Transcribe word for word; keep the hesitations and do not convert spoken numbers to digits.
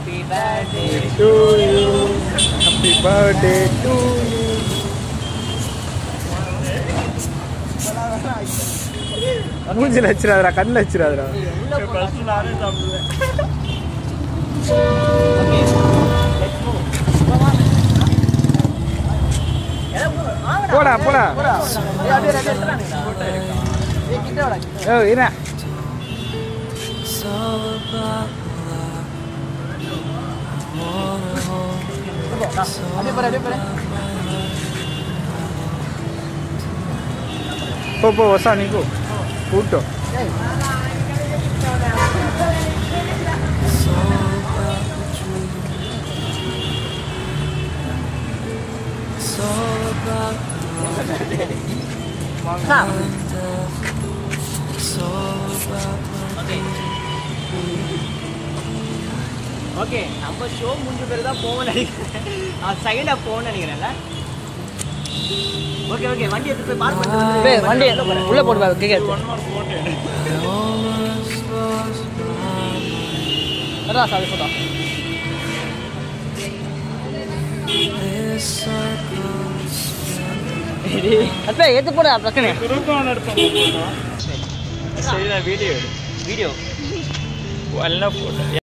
Happy birthday to you. Happy birthday to you. மூஞ்சில வச்சிராதடா, கண்ணுல வச்சிராதடா. First நானே சாப்பிடுவேன். போடா போடா. ஏ இறா. போ போ வசா நீ போ. கூட்டோ. ஓகே, நம்ம ஷோ முடிஞ்ச பேர் தான் போகணும்னு நினைக்கிறேன். செகண்டாக போகணும்னு நினைக்கிறேன்ல. ஓகே ஓகே, வண்டி எடுத்து போய் பார்க் பண்ணிட்டு வண்டி உள்ள போட்டு கேட்க ஒன் மார்க் போட்டு அதான் சாரி போட்டா அப்ப ஏத்து போட பிரச்சனை குறுக்கான எடுப்போம். சரி, வீடியோ வீடியோ நல்ல போட்டோ.